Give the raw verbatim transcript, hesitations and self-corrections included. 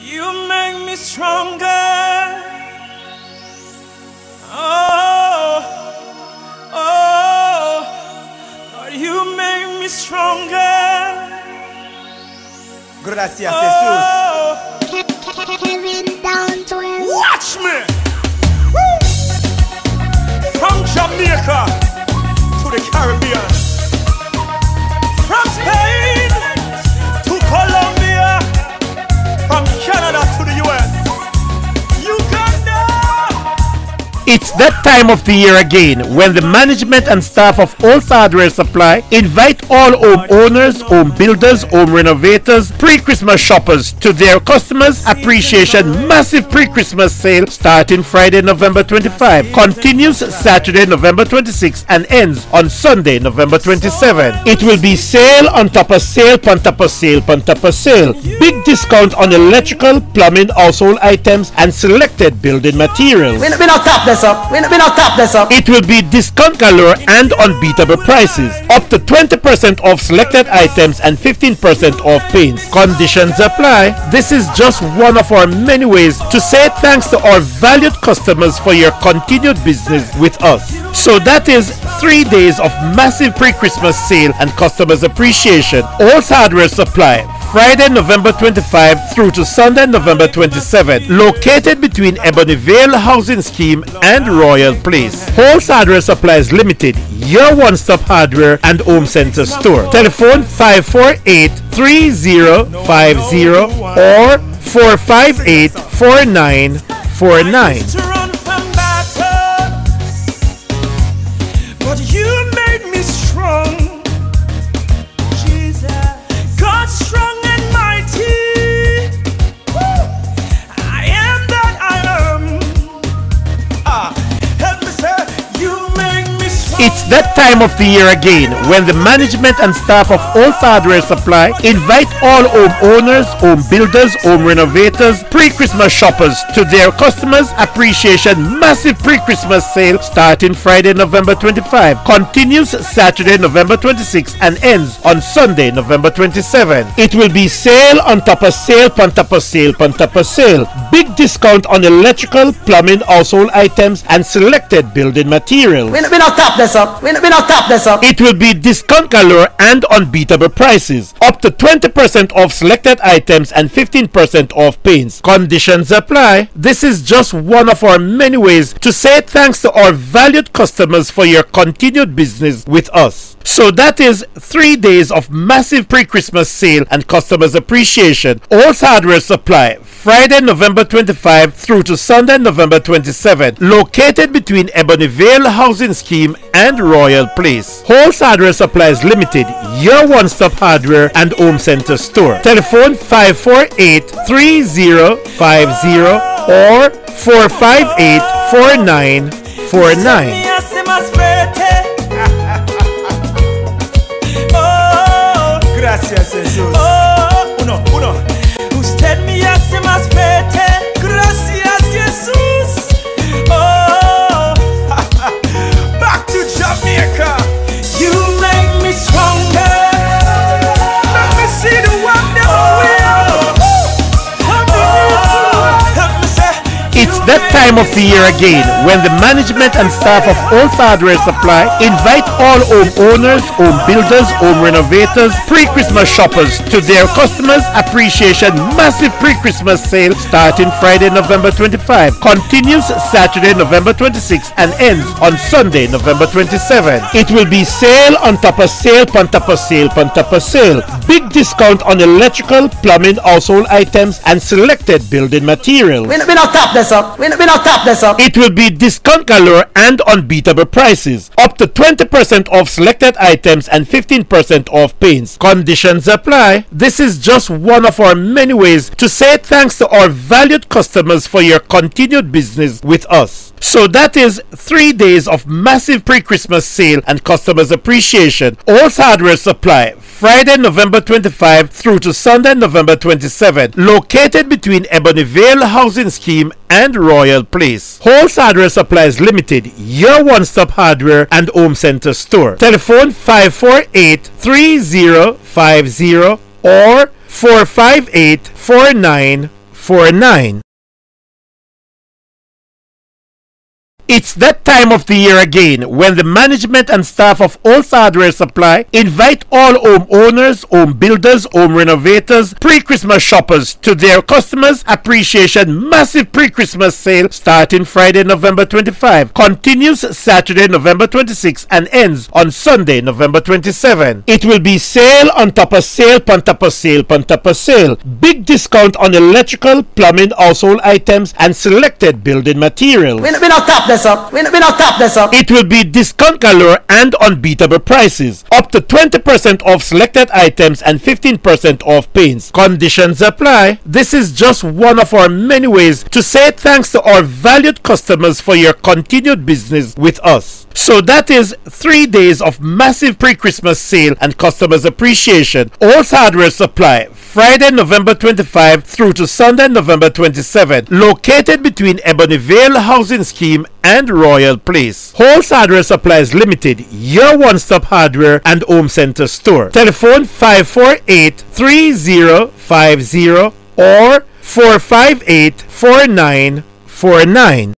You make me stronger. Oh, oh, Lord, you make me stronger. Gracias, oh. Jesus. Watch me. Woo. From Jamaica to the Caribbean, from Spain to Colombia, from Canada to the U S, Uganda. It's that time of the year again when the management and staff of Olds Hardware Supply invite all home owners, home builders, home renovators, pre-Christmas shoppers to their customers appreciation massive pre-Christmas sale starting Friday, November twenty-fifth, continues Saturday, November twenty-sixth, and ends on Sunday, November twenty-seventh. It will be sale on top of sale, on top of sale, on top of sale. Big discount on electrical, plumbing, household items, and selected building materials. We we not top this up. We we not top this up. It will be discount galore and unbeatable prices. Up to twenty percent off selected items and fifteen percent off paints. Conditions apply. This is just one of our many ways to say thanks to our valued customers for your continued business with us. So that is three days of massive pre-Christmas sale and customers appreciation. Olds Hardware Supply, Friday, November twenty-fifth through to Sunday, November twenty-seventh, located between Ebonyvale Housing Scheme and Royal Place. Olds Hardware Supplies Limited, your one-stop hardware and home center store. Telephone five four eight, three zero five zero or four five eight, four nine four nine. To run from battle, but you made me strong. Jesus, God strong and mighty. Woo. I am that I am. Ah, help me say, you make me strong. It's that time of the year again when the management and staff of Olds Hardware Supply invite all home owners, home builders, home renovators, pre-Christmas shoppers to their customers appreciation massive pre-Christmas sale starting Friday, November twenty-fifth, continues Saturday, November twenty-sixth, and ends on Sunday, November twenty-seventh. It will be sale on top of sale, on top of sale, on top of sale. Big discount on electrical, plumbing, household items, and selected building materials. We we not top this up. We we not top this up. It will be discount galore and unbeatable prices. Up to twenty percent off selected items and fifteen percent off paints. Conditions apply. This is just one of our many ways to say thanks to our valued customers for your continued business with us. So that is three days of massive pre-Christmas sale and customers appreciation. Olds Hardware Supply, Friday, November twenty-fifth through to Sunday, November twenty-seventh, located between Ebonyvale Housing Scheme and Royal Place. Olds Hardware Supplies Limited, your one-stop hardware and home center store. Telephone five four eight, three zero five zero or four five eight, four nine four nine. Gracias, Jesus. Oh, uno, uno. Usted me hace más fuerte. Gracias, Jesús. Oh, back to Jamaica. You make me stronger. Let me see the wonder wheel. It's that time of the year again when the management and staff of Olds Hardware Supply invite all home owners, home builders, home renovators, pre-Christmas shoppers to their customers appreciation massive pre-Christmas sale starting Friday, November twenty-fifth, continues Saturday, November twenty-sixth, and ends on Sunday, November twenty-seventh. It will be sale on top of sale, on top of sale, on top of sale. Big discount on electrical, plumbing, household items, and selected building materials. We we not top this up. We we not top this up. It will be discount galore and unbeatable prices. Up to twenty percent off selected items and fifteen percent off paints. Conditions apply. This is just one of our many ways to say thanks to our valued customers for your continued business with us. So that is three days of massive pre-Christmas sale and customers appreciation. Olds Hardware Supply, Friday, November twenty-fifth through to Sunday, November twenty-seventh, located between Ebonyvale Housing Scheme and Royal Place. Olds Hardware Supplies Limited, your one-stop hardware and home center store. Telephone five four eight, three zero five zero or four five eight, four nine four nine. It's that time of the year again when the management and staff of Olds Hardware Supply invite all home owners, home builders, home renovators, pre-Christmas shoppers to their customers appreciation massive pre-Christmas sale starting Friday, November twenty-fifth, continues Saturday, November twenty-sixth, and ends on Sunday, November twenty-seventh. It will be sale on top of sale, on top of sale, on top of sale. Big discount on electrical, plumbing, household items, and selected building materials. We, we not top this up. We, we not top this up. It will be discount galore and unbeatable prices. Up to twenty percent off selected items and fifteen percent off paints. Conditions apply. This is just one of our many ways to say thanks to our valued customers for your continued business with us. So that is three days of massive pre-Christmas sale and customers appreciation. Olds Hardware Supply, Friday, November twenty-fifth through to Sunday, November twenty-seventh, located between Ebonyvale Housing Scheme and Royal Place. Olds Hardware Supplies Limited, your one-stop hardware and home center store. Telephone five four eight, three zero five zero or four five eight, four nine four nine.